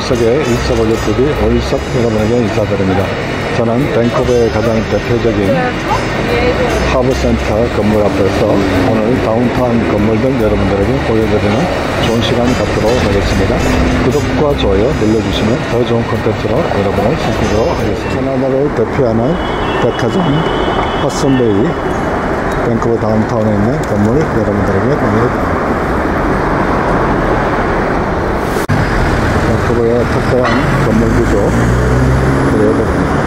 녀석의 일석 올림픽이 올석 여러분에게 인사드립니다. 저는 밴쿠버의 가장 대표적인 하버센터 건물 앞에서 오늘 다운타운 건물 등 여러분들에게 보여드리는 좋은 시간 갖도록 하겠습니다. 구독과 좋아요 눌러주시면 더 좋은 콘텐츠로 여러분을 찾도록 하겠습니다. 캐나다를 대표하는 백화점 허슨베이 밴쿠버 다운타운에 있는 건물 여러분들에게 보여드립니다. 밴쿠버의 특별한 건물 구조 보여드립니다.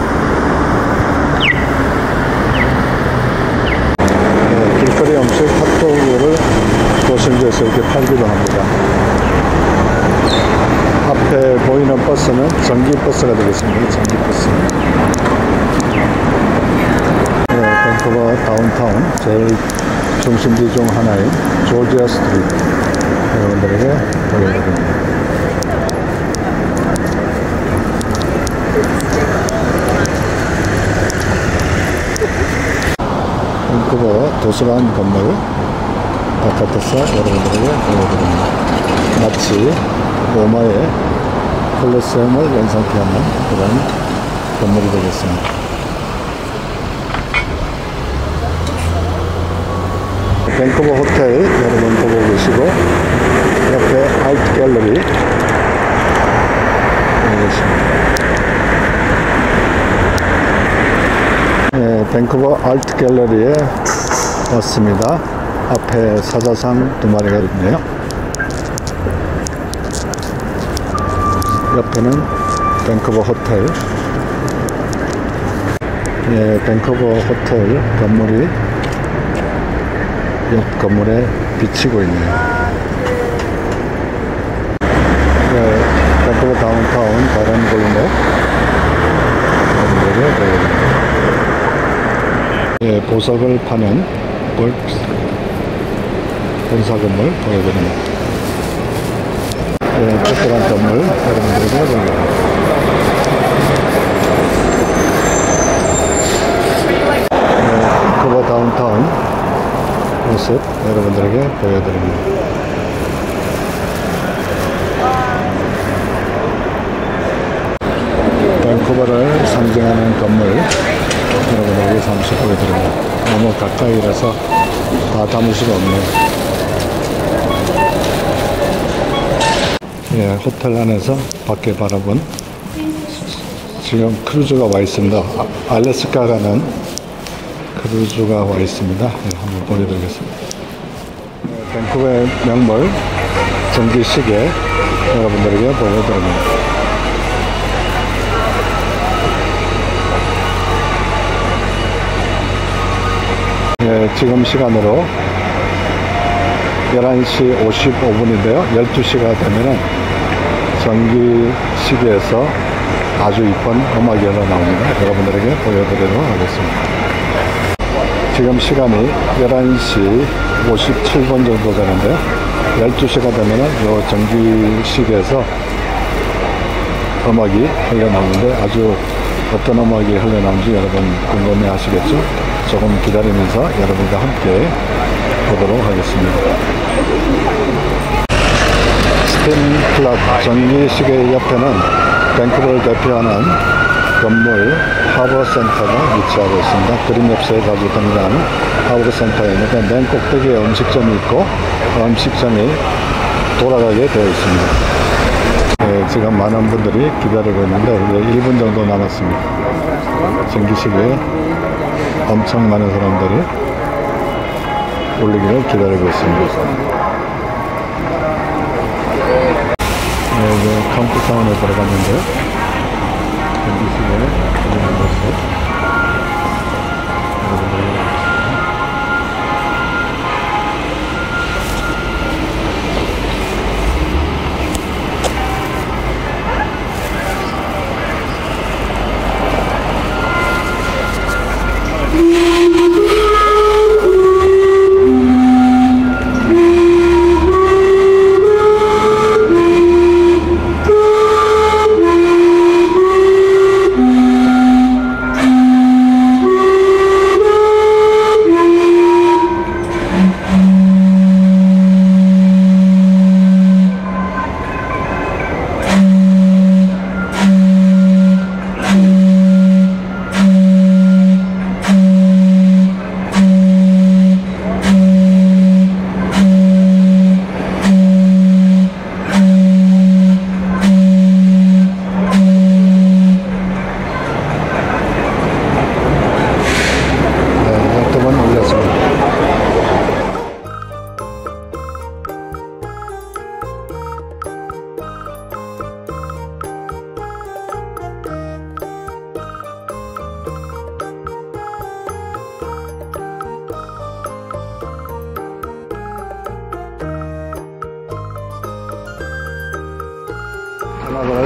길거리 음식 핫도그를 도심지에서 이렇게 팔기도 합니다. 앞에 보이는 버스는 전기버스가 되겠습니다. 전기버스. 밴쿠버 다운타운 제일 중심지 중 하나인 조지아 스트리트 여러분들에게 보여드립니다. 밴쿠버 도서관 건물 바깥에서 여러분들에게 보여드립니다. 마치 로마의 콜로세움을 연상케 하는 그런 건물이 되겠습니다. 밴쿠버 호텔 여러분 보고 계시고 옆에 아트 갤러리 보고 계십니다. 밴쿠버 아트 갤러리에 왔습니다. 앞에 사자상 두 마리가 있네요. 옆에는 밴쿠버 호텔. 밴쿠버 호텔 건물이 옆 건물에 비치고 있네요. 밴쿠버 다운타운 다른 골목 보석을 파는 본사건물 보여드립니다. 특별한 건물 여러분들에게 보여드립니다. 밴쿠버 다운타운 모습 여러분들에게 보여드립니다. 밴쿠버를 상징하는 건물 여러분들에게 잠시 보여드립니다. 너무 가까이라서 다 담을 수가 없네요. 호텔 안에서 밖에 바라본 지금 크루즈가 와 있습니다. 알래스카 가는 크루즈가 와 있습니다. 한번 보여드리겠습니다. 밴쿠버의 명물 전기시계 여러분들에게 보여드립니다. 지금 시간으로 11시 55분인데요 12시가 되면은 전기시계에서 아주 이쁜 음악이 흘러나옵니다. 여러분들에게 보여드리도록 하겠습니다. 지금 시간이 11시 57분 정도 되는데요 12시가 되면은 이 전기시계에서 음악이 흘러나오는데 아주 어떤 음악이 흘러나오는지 여러분 궁금해 하시겠죠? 조금 기다리면서 여러분과 함께 보도록 하겠습니다. 스팀 클락 전기시계 옆에는 밴쿠버를 대표하는 건물 하버센터가 위치하고 있습니다. 그림 엽서에 자주 등장하는 하버센터에 있는데 맨 꼭대기에 음식점이 있고 음식점이 돌아가게 되어 있습니다. 지금 많은 분들이 기다리고 있는데 이제 1분 정도 남았습니다. 전기시계에 엄청 많은 사람들이 올리기를 기다리고 있습니다. 이제 카운트다운에 들어갔는데요. 전기시계에 올리는 모습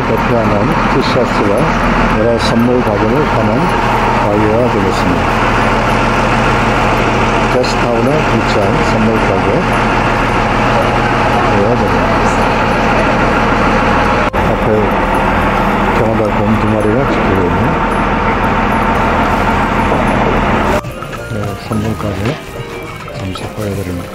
대표하는 티셔츠와 여러 선물 가격을 파는 가게가 되겠습니다. 게스트타운에 위치한 선물 가게가 됩니다. 앞에 캐나다 곰 2마리가 지키고 있는 선물 가게 잠시 보여드립니다.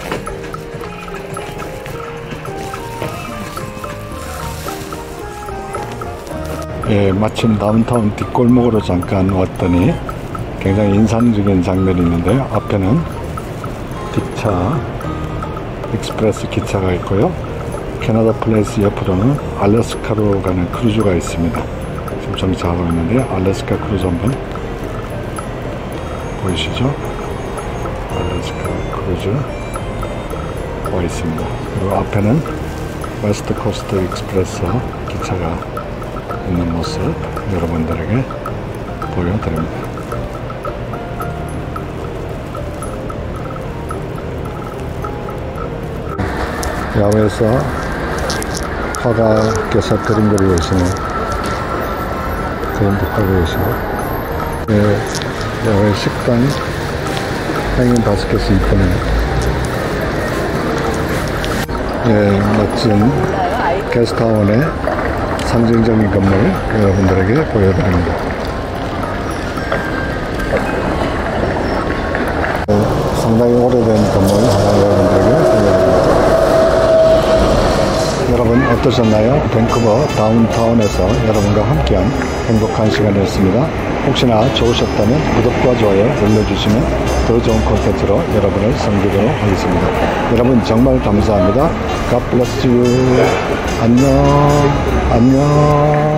예, 마침 다운타운 뒷골목으로 잠깐 왔더니 굉장히 인상적인 장면이 있는데요. 앞에는 기차, 익스프레스 기차가 있고요. 캐나다 플레이스 옆으로는 알래스카로 가는 크루즈가 있습니다. 지금 정차하고 있는데요. 알래스카 크루즈 한번 보이시죠? 알래스카 크루즈 와 있습니다. 그리고 앞에는 웨스트 코스트 익스프레스 기차가 있는 모습 여러분들에게 보여드립니다. 야외에서 화가께서 그림 그리고 계시네요. 그림도 하고 계시고, 네, 야외 식당 행인 5개씩 이쁘네요. 네, 멋진 게스트타운의 상징적인 건물 여러분들에게 보여드립니다. 상당히 오래된 건물 하나 여러분들에게 보여드립니다. 여러분 어떠셨나요? 밴쿠버 다운타운에서 여러분과 함께한 행복한 시간이었습니다. 혹시나 좋으셨다면 구독과 좋아요 눌러주시면 더 좋은 콘텐츠로 여러분을 섬기도록 하겠습니다. 여러분 정말 감사합니다. God bless you. 안녕. 안녕.